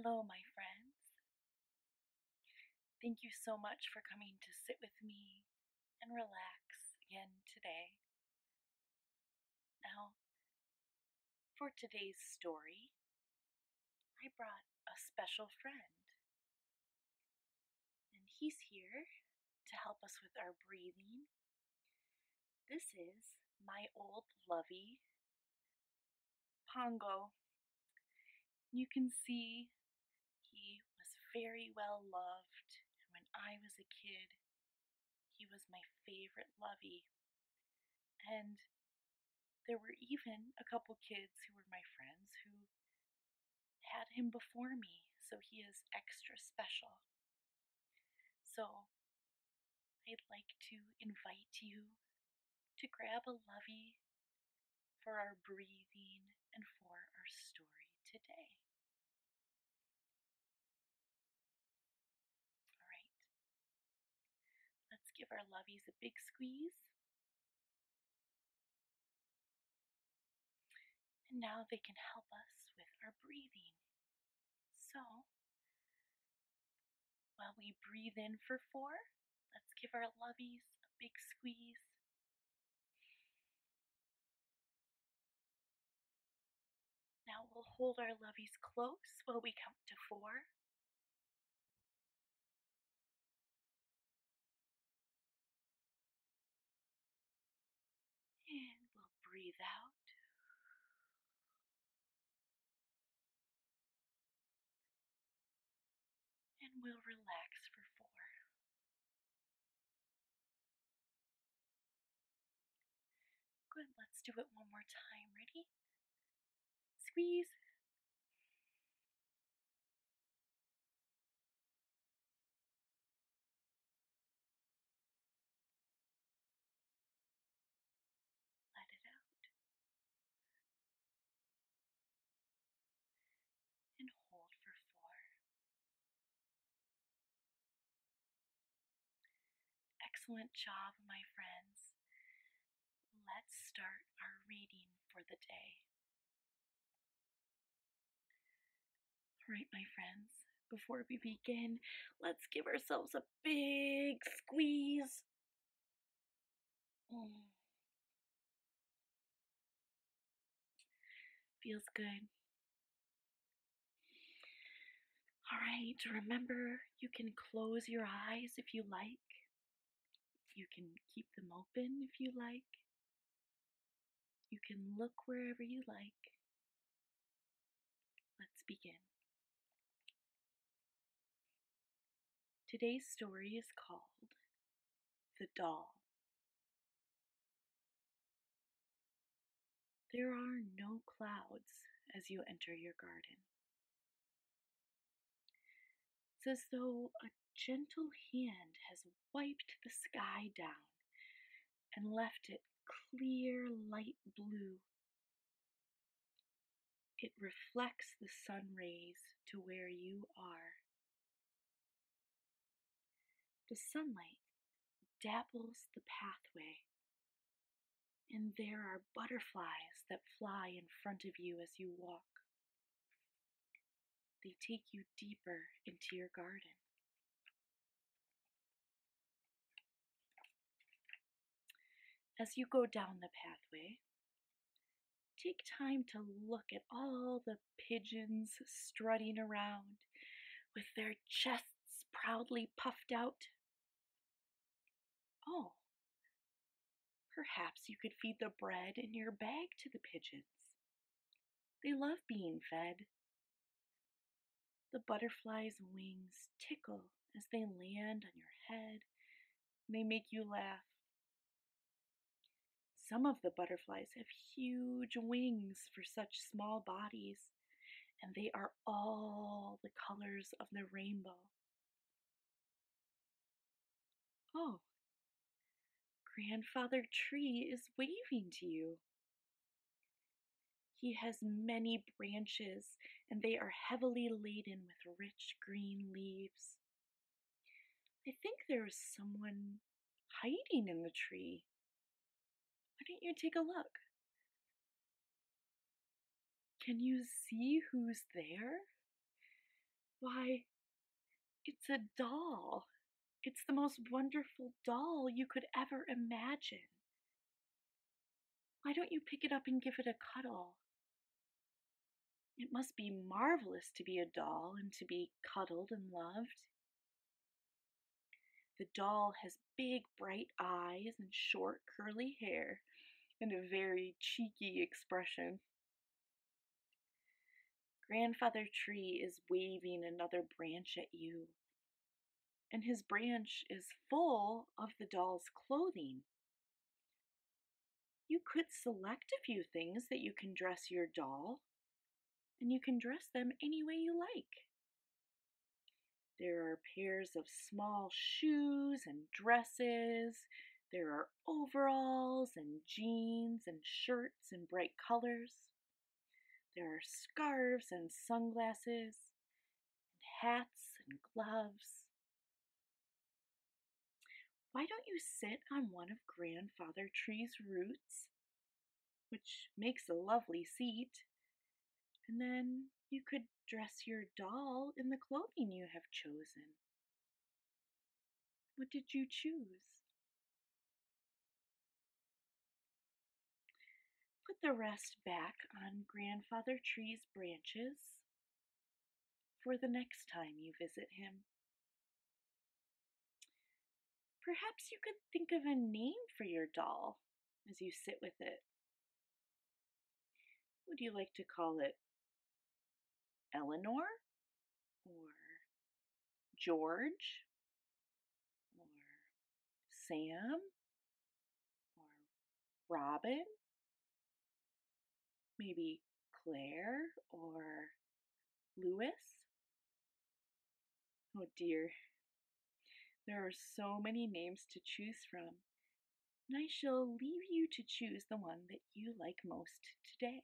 Hello, my friends. Thank you so much for coming to sit with me and relax again today. Now, for today's story, I brought a special friend, and he's here to help us with our breathing. This is my old lovey, Pongo. You can see he was very well loved, and when I was a kid, he was my favorite lovey. And there were even a couple kids who were my friends who had him before me, so he is extra special. So I'd like to invite you to grab a lovey for our breathing and for our story today. All right, let's give our loveys a big squeeze. And now they can help us with our breathing. So, while we breathe in for 4, let's give our loveys a big squeeze. Now we'll hold our loveys close while we count to 4. And we'll breathe out. And we'll relax for 4. Good, let's do it one more time. Ready? Squeeze. Let it out. And hold for 4. Excellent job, my friends. Let's start our reading for the day. All right, my friends, before we begin, let's give ourselves a big squeeze. Feels good. All right, remember you can close your eyes if you like. You can keep them open if you like. You can look wherever you like. Let's begin. Today's story is called The Doll. There are no clouds as you enter your garden. It's as though a gentle hand has wiped the sky down and left it clear light blue. It reflects the sun rays to where you are. The sunlight dapples the pathway, and there are butterflies that fly in front of you as you walk. They take you deeper into your garden. As you go down the pathway, take time to look at all the pigeons strutting around with their chests proudly puffed out. Oh, perhaps you could feed the bread in your bag to the pigeons. They love being fed. The butterflies' wings tickle as they land on your head, and they make you laugh. Some of the butterflies have huge wings for such small bodies, and they are all the colors of the rainbow. Oh, Grandfather Tree is waving to you. He has many branches, and they are heavily laden with rich green leaves. I think there is someone hiding in the tree. Why don't you take a look? Can you see who's there? Why, it's a doll. It's the most wonderful doll you could ever imagine. Why don't you pick it up and give it a cuddle? It must be marvelous to be a doll and to be cuddled and loved. The doll has big bright eyes and short curly hair and a very cheeky expression. Grandfather Tree is waving another branch at you, and his branch is full of the doll's clothing. You could select a few things that you can dress your doll, and you can dress them any way you like. There are pairs of small shoes and dresses. There are overalls and jeans and shirts in bright colors. There are scarves and sunglasses and hats and gloves. Why don't you sit on one of Grandfather Tree's roots, which makes a lovely seat, and then you could dress your doll in the clothing you have chosen. What did you choose? Put the rest back on Grandfather Tree's branches for the next time you visit him. Perhaps you could think of a name for your doll as you sit with it. Would you like to call it Eleanor? Or George? Or Sam? Or Robin? Maybe Claire or Louis? Oh dear, there are so many names to choose from, and I shall leave you to choose the one that you like most today.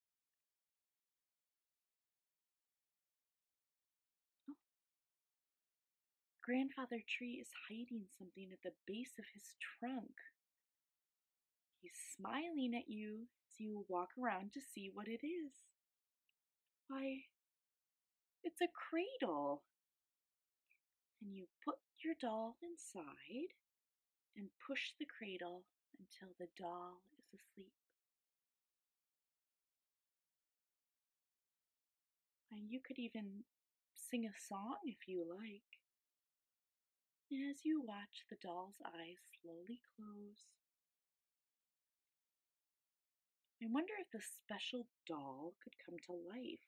Oh, Grandfather Tree is hiding something at the base of his trunk. He's smiling at you as you walk around to see what it is. Why, it's a cradle. And you put your doll inside and push the cradle until the doll is asleep. And you could even sing a song if you like. And as you watch the doll's eyes slowly close, I wonder if the special doll could come to life.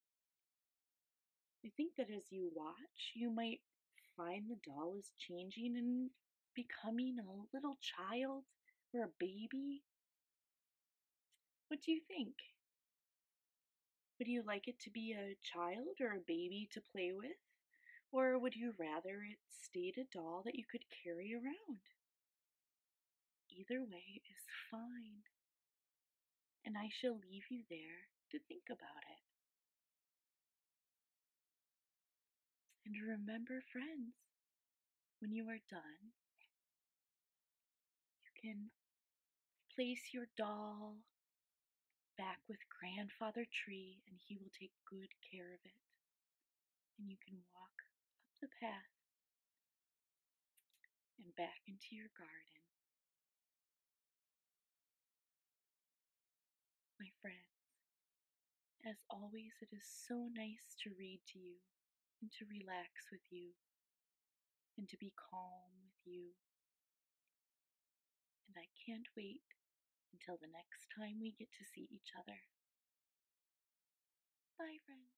I think that as you watch, you might find the doll is changing and becoming a little child or a baby. What do you think? Would you like it to be a child or a baby to play with? Or would you rather it stayed a doll that you could carry around? Either way is fine. And I shall leave you there to think about it. And remember, friends, when you are done, you can place your doll back with Grandfather Tree and he will take good care of it. And you can walk up the path and back into your garden. My friends, as always, it is so nice to read to you and to relax with you and to be calm with you. And I can't wait until the next time we get to see each other. Bye, friends.